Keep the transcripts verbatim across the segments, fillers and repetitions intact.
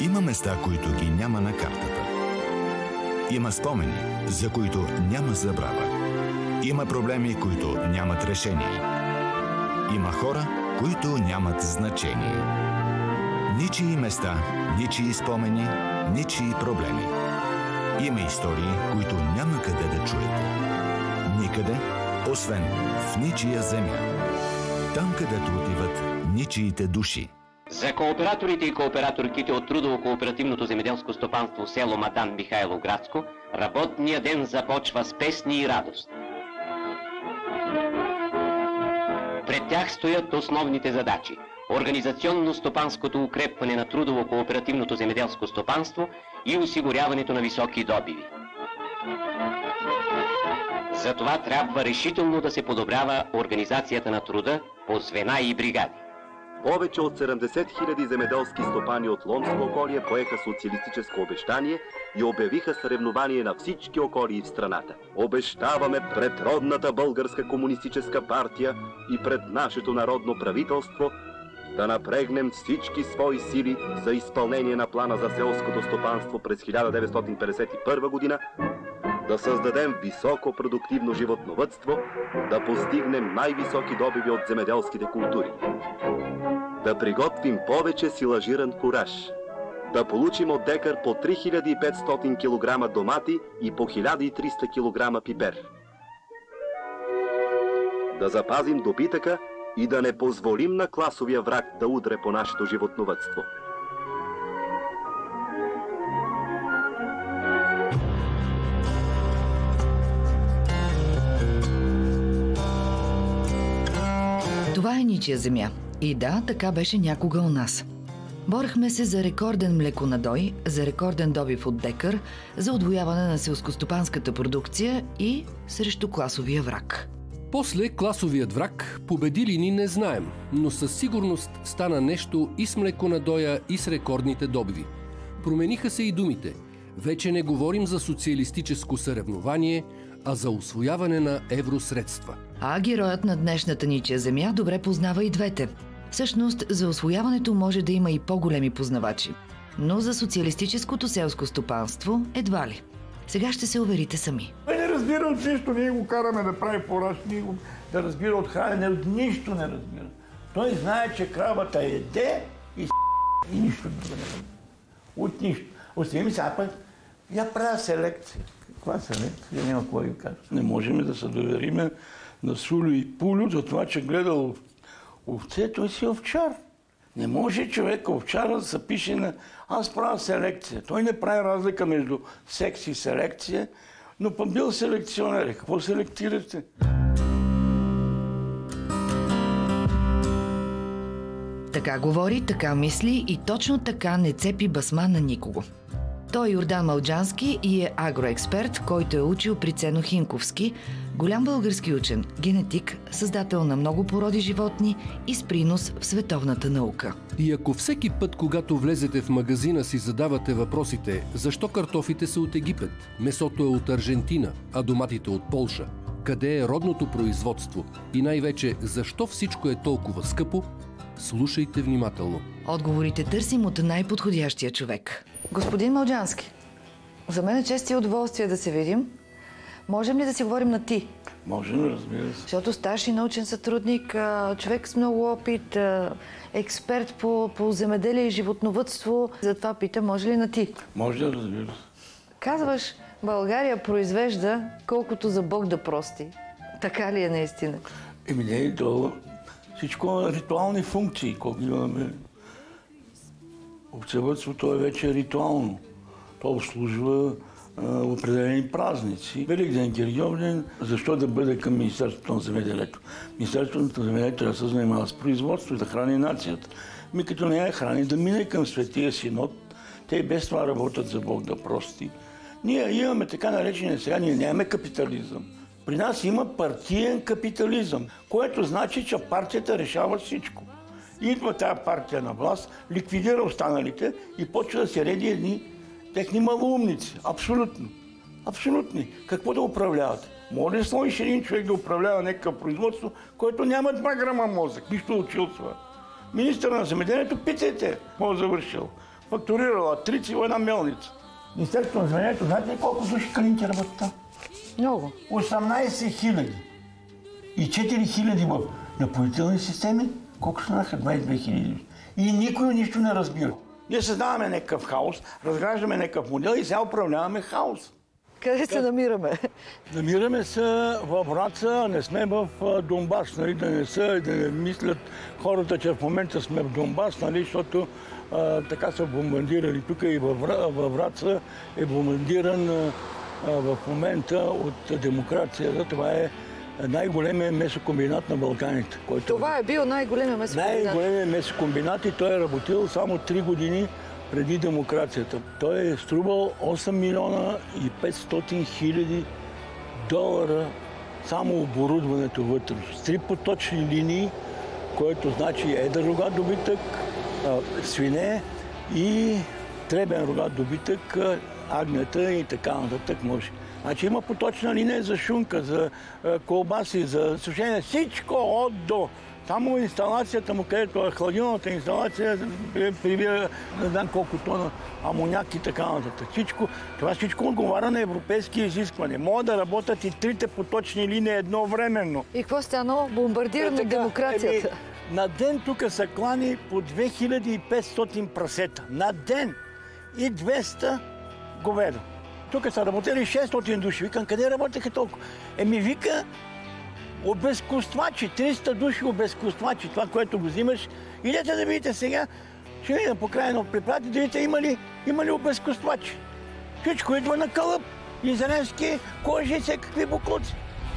Има места, които ги няма на картата. Има спомени, за които няма забрава. Има проблеми, които нямат решение. Има хора, които нямат значение. Ничии места, ничии спомени, ничии проблеми. Има истории, които няма къде да чуете. Никъде, освен в ничия земя. Там, където отиват ничиите души. За кооператорите и кооператорките от трудово-кооперативното земеделско стопанство село Мадан Михайло-Градско, работния ден започва с песни и радост. Пред тях стоят основните задачи – организационно-стопанското укрепване на трудово-кооперативното земеделско стопанство и осигуряването на високи добиви. Затова трябва решително да се подобрява организацията на труда по звена и бригади. Повече от седемдесет хиляди земеделски стопани от Ломско околие поеха социалистическо обещание и обявиха съревнование на всички околии в страната. Обещаваме пред родната българска комунистическа партия и пред нашето народно правителство да напрегнем всички свои сили за изпълнение на плана за селското стопанство през хиляда деветстотин петдесет и първа година, да създадем високо продуктивно животновъдство, да постигнем най-високи добиви от земеделските култури, да приготвим повече силажиран фураж, да получим от декар по три хиляди и петстотин килограма домати и по хиляда и триста килограма пипер, да запазим добитъка и да не позволим на класовия враг да удре по нашето животновъдство. Това е ничия земя. И да, така беше някога у нас. Борехме се за рекорден млеконадой, за рекорден добив от декар, за удвояване на селскостопанската продукция и срещу класовия враг. После класовият враг победи ли ни не знаем, но със сигурност стана нещо и с млеконадоя, и с рекордните добиви. Промениха се и думите. Вече не говорим за социалистическо съревнование, а за усвояване на евросредства. А героят на днешната ничия земя добре познава и двете. Всъщност, за усвояването може да има и по-големи познавачи. Но за социалистическото селско стопанство едва ли. Сега ще се уверите сами. Той не разбира от нищо, ние го караме да прави фураж, ние го да разбира от хранене, от нищо не разбира. Той знае, че кравата еде и и нищо не разбира. От нищо. Остави ми сега пък, я правя селекция. Каква селекция? Я няма какво ви кажа. Не можем да се довериме на Сулю и Пулю за това, че гледал овце, той си овчар. Не може човек овчара да се пише на аз правя селекция. Той не прави разлика между секс и селекция, но пък бил селекционер. Какво селектирате? Така говори, така мисли и точно така не цепи басма на никого. Той е Йордан Малджански и е агроексперт, който е учил при Цено Хинковски, голям български учен, генетик, създател на много породи животни и с принос в световната наука. И ако всеки път, когато влезете в магазина, си задавате въпросите защо картофите са от Египет, месото е от Аржентина, а доматите от Полша, къде е родното производство и най-вече защо всичко е толкова скъпо, слушайте внимателно. Отговорите търсим от най-подходящия човек. Господин Малджански, за мен е чест и удоволствие да се видим. Можем ли да си говорим на ти? Можем, разбира се. Защото старши научен сътрудник, човек с много опит, експерт по, по земеделие и животновъдство. Затова питам, може ли на ти? Може, разбира се. Казваш, България произвежда колкото за Бог да прости. Така ли е наистина? Еми не е то всичко е ритуални функции, колко имаме. Овцевъдството е вече ритуално. То обслужва а, определени празници. Великден, Киргьовден, защо да бъде към Министерството на земеделието? Министерството на земеделието трябва да се занимава с производство и да храни нацията. Ми като не я храни, да мине към Светия Синод. Те и без това работят за Бог да прости. Ние имаме така наречения сега, ние нямаме капитализъм. При нас има партиен капитализъм, което значи, че партията решава всичко. Идва тази партия на власт, ликвидира останалите и почва да се реди едни техни малоумници. Абсолютно. Абсолютни. Какво да управляват? Може ли сложиш един човек да управлява някакъв производство, който няма два грама мозък, нищо учил това. Министър на земеделието, питайте, какво е завършил. фактурирала трици в една мелница. Министерството на земеделието, знаете ли колко души калинки работят там? Много. осемнайсет хиляди. И четири хиляди в напоителни системи. Колко станаха? двайсет и две хиляди. И никой нищо не разбира. Ние създаваме някакъв хаос, разграждаме някакъв модел и сега управляваме хаос. Къде се намираме? Намираме се в Враца, не сме в Донбас, нали, да не са, да не мислят хората, че в момента сме в Донбас, нали, защото а, така са бомбардирали. Тук и във, във Враца е бомбардиран а, в момента от демокрацията. Това е най-големият месокомбинат на Балканите. Който... Това е бил най-големият месокомбинат. Най-големият месокомбинат и той е работил само три години преди демокрацията. Той е струвал осем милиона и петстотин хиляди долара само оборудването вътре. С три поточни линии, което значи едър рогат добитък, свине и требен рогат добитък, агнета и така нататък може. Значи има поточна линия за шунка, за колбаси, за сушене, всичко от до. Само инсталацията му, където е хладилната инсталация, прибира не знам колко тона амоняк и така нататък. Всичко, това всичко отговаря на европейски изисквания. Могат да работят и трите поточни линии едновременно. И какво станало? Бомбардирано е, демокрацията. Еми, на ден тук са клани по две хиляди и петстотин прасета. На ден! И двеста говеда. Тук са работили шестстотин души. Викам, къде работеха толкова? Еми, вика, обезкуствачи, триста души обезкуствачи, това, което го взимаш. Идете да видите сега, ще видим по края на препрати, да видите има ли, има ли обезкуствачи. Всичко идва на кълъп, израелски кожи и всякакви буклуци.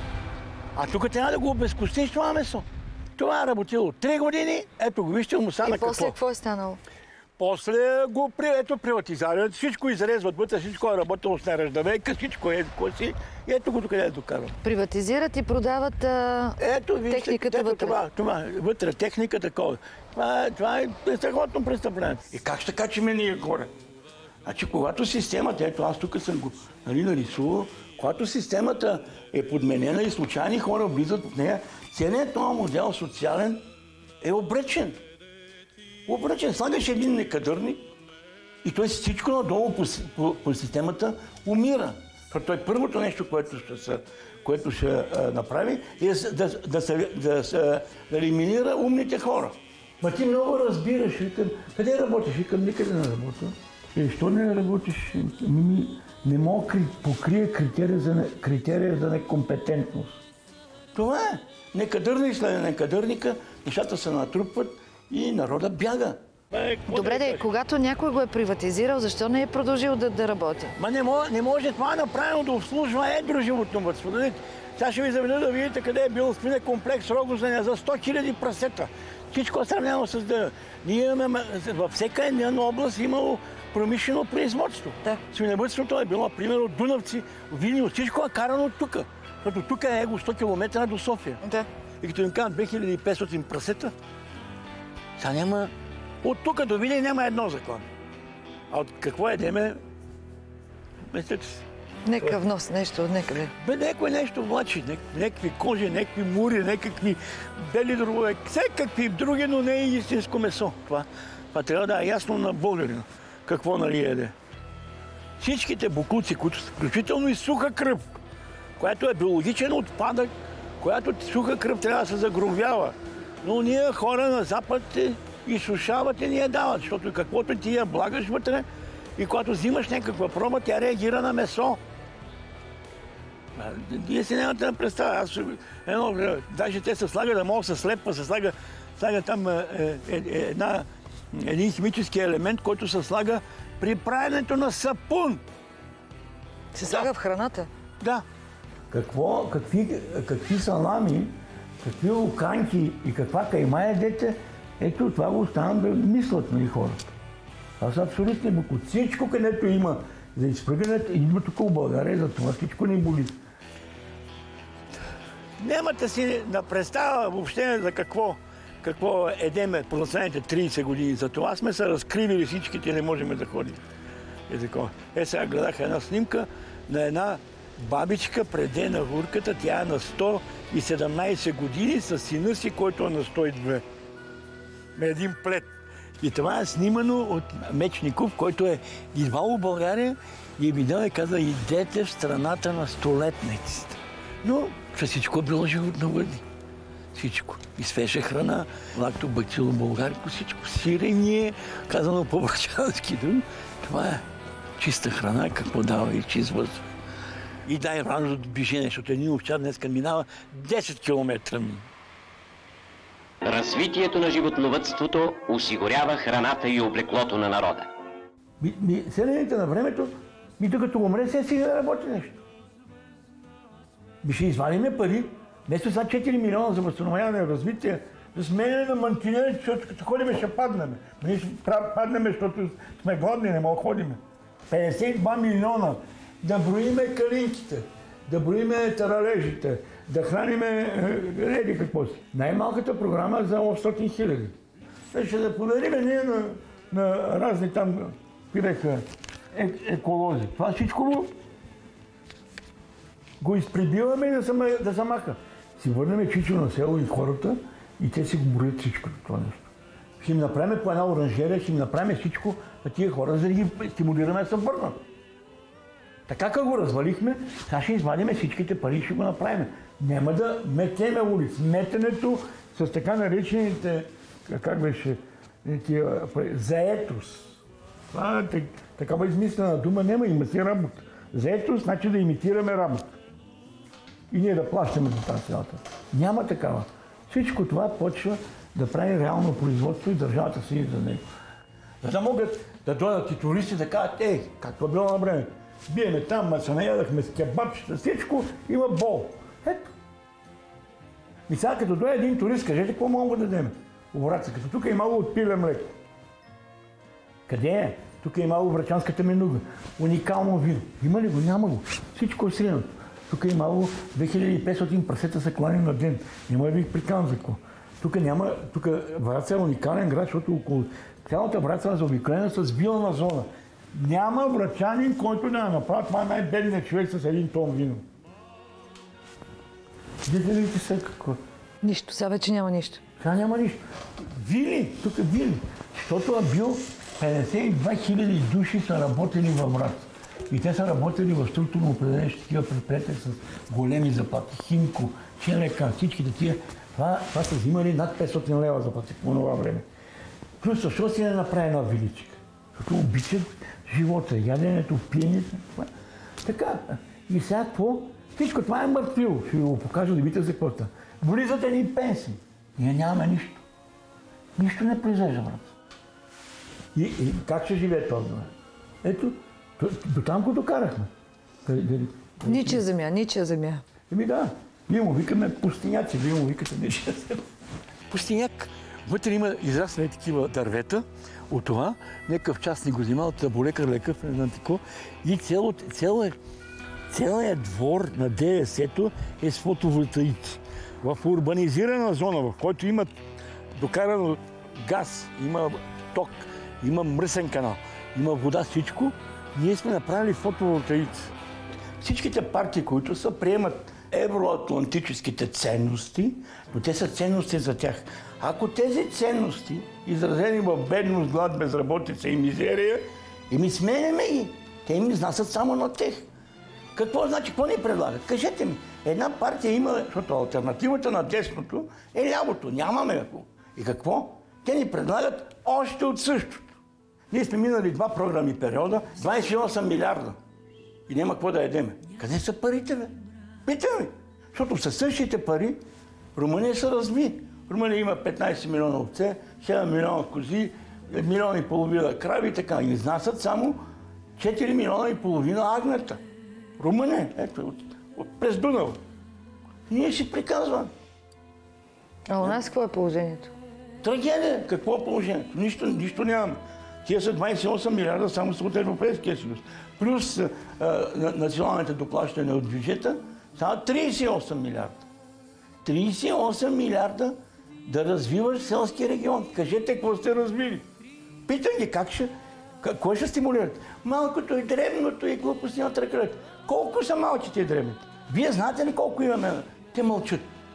А тук трябва да го обезкустиш това месо. Това е работило три години, ето го вижте, му стана какво. И после какво е станало? После го ето приватизират, всичко изрезват вътре, всичко е работило с неръждавейка, всичко е коси и ето го докъде е докарал. Приватизират и продават а... ето, вижте, техниката ето, вътре. Това, това, вътре, техника такова. Това, това е страхотно престъпление. И как ще качим ние горе? Значи, когато системата, ето аз тук съм го нали, нарисувал, когато системата е подменена и случайни хора влизат в нея, целият този модел социален е обречен. Обръчен, слагаш един некадърник и той всичко надолу по, по, по системата умира. Той първото нещо, което ще, се, което ще а, направи, е да, да, се, да, се, да елиминира умните хора. Ма ти много разбираш, викам, къде работиш? Викам, никъде не работя. И защо не работиш? Не, не мога да покрия критерия за, критерия за некомпетентност. Това е. Некадърник след некадърника, нещата се натрупват и народа бяга. Добре, да, когато някой го е приватизирал, защо не е продължил да, да работи? Ма не може, не може това направено да обслужва едро животновъдство. Сега ще ви заведа да видите къде е бил свинен комплекс Рогозене за сто хиляди прасета. Всичко е сравнено с да. Ние имаме, във всяка една област имало промишлено производство. Да. Свиневъдството е било, примерно, Дунавци, Вилнио, всичко е карано тук. Защото тук е его сто километра до София. Да. И като им кажат две хиляди и петстотин прасета, сега няма... От тук до Видин няма едно закон. А от какво едеме? Мислете си. Нека внос, нещо от некъде. Бе, някой нещо влачи, някакви кожи, някакви мури, някакви бели дробове, всякакви други, но не е истинско месо. Това, това трябва да е ясно на българина. Какво нали еде? Всичките буклуци, които са включително и суха кръв, която е биологичен отпадък, която суха кръв трябва да се загробява. Но ние хора на Запад изсушават и ни я дават, защото каквото ти я влагаш вътре и когато взимаш някаква проба, тя реагира на месо. Вие си нямате да представя. Аз едно, даже те се слага да мога да се слепва, се слага, слага там е, е, е, една, един химически елемент, който се слага при правенето на сапун. Се слага да. В храната? Да. Какво, какви, какви салами, какви луканки и каква кайма ядете, ето това го оставам да мислят нали, хората. Това са абсолютни буклуци. Всичко, където има за изпръгането, идва тук в България, за това всичко не боли. Нямате си да представя въобще за какво, какво едеме по последните трийсет години. За това сме се разкривили всичките и не можем да ходим. Е, такова. Е, сега гледах една снимка на една бабичка преде на хурката. Тя е на сто и седемнайсет години с сина си, който е на сто и две. Един плет. И това е снимано от Мечников, който е идвал в България и е видял и каза, идете в страната на столетниците. Но всичко е било животно въди. Всичко. И свежа храна, лактобацило българико, всичко. Сирене, казано по врачански думи. Това е чиста храна, какво дава и чист въздух. И дай ранно движение, защото един овчар днес минава десет километра. Развитието на животновъдството осигурява храната и облеклото на народа. Ми, ми, селените на времето, ми докато умре, се си да работи нещо. Ми ще извадиме пари, вместо са четири милиона за възстановяване на развитие, да сменяме на мантинери, защото като ходиме ще паднем. Ние ще паднем, защото сме гладни, не мога ходиме. петдесет и два милиона да броиме калинките, да броиме таралежите, да храниме реди какво си. Най-малката програма за осемстотин хиляди. Ще да подариме ние на, на разни там, пиреха, е, еколози. Това всичко го, го изприбиваме и да се, да се маха. Си върнем чичо на село и хората и те си го броят всичко това нещо. Ще им направим по една оранжерия, ще им направим всичко на тия хора, за да ги стимулираме да се върнат. Така как го развалихме, сега ще извадим всичките пари и ще го направим. Няма да метеме улици. Метенето с така наречените, как беше, тия, заетост. Това е такава измислена дума, няма, има си работа. Заетост значи да имитираме работа. И ние да плащаме за тази цялата. Няма такава. Всичко това почва да прави реално производство и държавата си за него. За да могат да дойдат и туристи да кажат, ей, какво било на време? Биеме там, ма се наядахме с кебабчета, всичко, има бол. Ето. И сега като дойде един турист, кажете, какво мога да дадем? Враца, като тук е имало от пиле млеко. Къде е? Тук е имало врачанската менуга. Уникално вино. Има ли го? Няма го. Всичко е сринато. Тук е имало две хиляди и петстотин прасета са клани на ден. Няма да ви приканвам за какво. Тук няма, тук Враца е уникален град, защото около цялата Враца е заобиколена с вилна зона. Няма врачанин, който да направи, това е най-бедният човек с един тон вино. Видите ли сега какво? Нищо, сега вече няма нищо. Сега няма нищо. Вили, тук е вили. Защото е бил петдесет и две хиляди души са работили във Враца. И те са работили в структурно определени такива предприятия с големи заплати. Химко, ЧНК, всичките тия. Това, това са взимали над петстотин лева заплати по това време. Плюс, защо си не направи една виличка? Защото обичат живота, яденето, пиенето. Така. И сега какво? Всичко това е мъртвило. Ще ви го покажа да видите за какво става. Влизат едни пенсии. Ние нямаме нищо. Нищо не произвежда, брат. И, и как ще живее този брат? Ето, до там го докарахме. Ничия земя, ничия земя. Еми да, ние му викаме пустиняци, вие му викате ничия земя. Пустиняк. Вътре има израснали такива дървета от това. Някакъв част ни го взимал, таболекар, лекъв, не знам тако. И целият цяло, цяло двор на ДС-то е с фотоволтаици. В урбанизирана зона, в който има докарано газ, има ток, има мръсен канал, има вода, всичко, ние сме направили фотоволтаици. Всичките партии, които са, приемат евроатлантическите ценности, но те са ценности за тях. Ако тези ценности, изразени в бедност, глад, безработица и мизерия, и ми сменяме ги, те им изнасят само на тех. Какво значи, какво ни предлагат? Кажете ми, една партия има, защото алтернативата на десното е лявото, нямаме какво. И какво? Те ни предлагат още от същото. Ние сме минали два програмни периода, двадесет и осем милиарда. И няма какво да ядеме. Къде са парите, бе? Питаме. Защото със същите пари Румъния се разви. Румъния има петнадесет милиона овце, седем милиона кози, милион и половина крави и така. И изнасят само четири милиона и половина агнета. Румъния, ето, от, от, през Дунава. Ние си приказваме. А у нас какво е положението? Трагедия. Какво е положението? Нищо, нищо нямаме. Тия са двадесет и осем милиарда само от Европейския съюз. Плюс а, а, националните доплащания от бюджета, са тридесет и осем милиарда. тридесет и осем милиарда да развиваш селски регион. Кажете какво сте развили. Питам ги как ще, кой ще стимулират? Малкото и дребното и глупости на тракалет. Колко са малките и дребните? Вие знаете ли колко имаме? Те мълчат.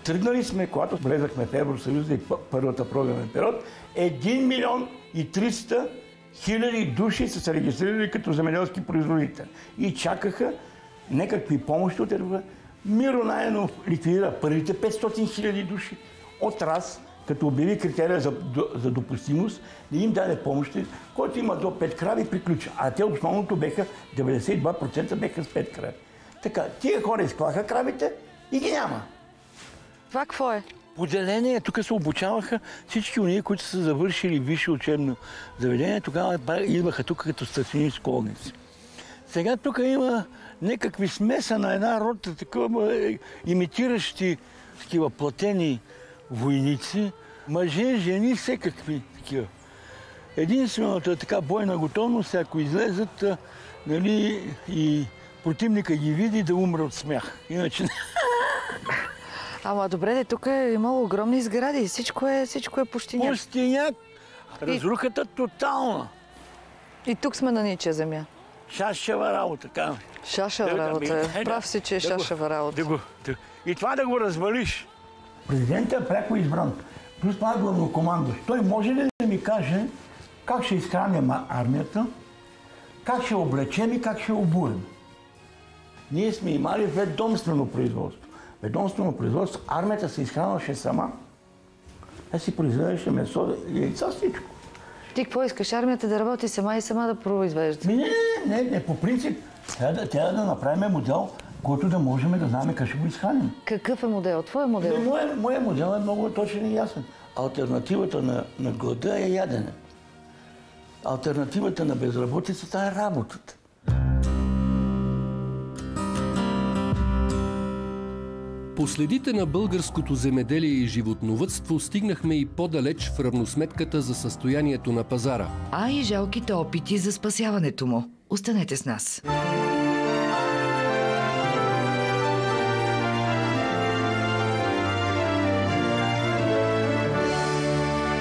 Тръгнали сме, когато влезахме в Евросъюза и първата програмен период, един милион и триста хиляди души са се регистрирали като земеделски производители. И чакаха някакви помощи от Европа. Миро Найденов ликвидира първите петстотин хиляди души от раз, като обяви критерия за, за допустимост, не им даде помощи, който има до пет крави, приключа. А те основното беха, деветдесет и два процента беха с пет крави. Така, тия хора изклаха кравите и ги няма. Това какво е? Поделение, тук се обучаваха всички уния, които са завършили висше учебно заведение, тогава идваха тук като статини школници. Сега тук има някакви смеса на една рота, такива имитиращи такива платени войници, мъже, жени, всекакви такива. Единствената е така бойна готовност, ако излезат, нали, и противника ги види, да умре от смях. Иначе... Ама добре, тук е имало огромни сгради. Всичко е, всичко е пустиняк. Пустиняк. Разрухата и... тотална. И тук сме на ничия земя. Шашева работа, казвам. Шашева да, работа. Да, Прав си, че е да шашева работа. Да го, да. И това да го развалиш. Президентът е пряко избран. Плюс това е главнокомандващ. Той може ли да ми каже как ще изхраним армията, как ще облечем и как ще обуем? Ние сме имали ведомствено производство. Ведомствено производство, армията се изхранваше сама. Тя си произвеждаше месо и яйца, всичко. Ти какво искаш? Армията да работи сама и сама да произвежда? Не, не, не, не, по принцип. Трябва да, да направим модел, който да можем да знаем как ще го изхраним. Какъв е модел? Твой модел? Моят мое модел е много точен и ясен. Алтернативата на, на глада е ядене. Алтернативата на безработицата е работата. По следите на българското земеделие и животновъдство стигнахме и по-далеч в равносметката за състоянието на пазара. А и жалките опити за спасяването му. Останете с нас.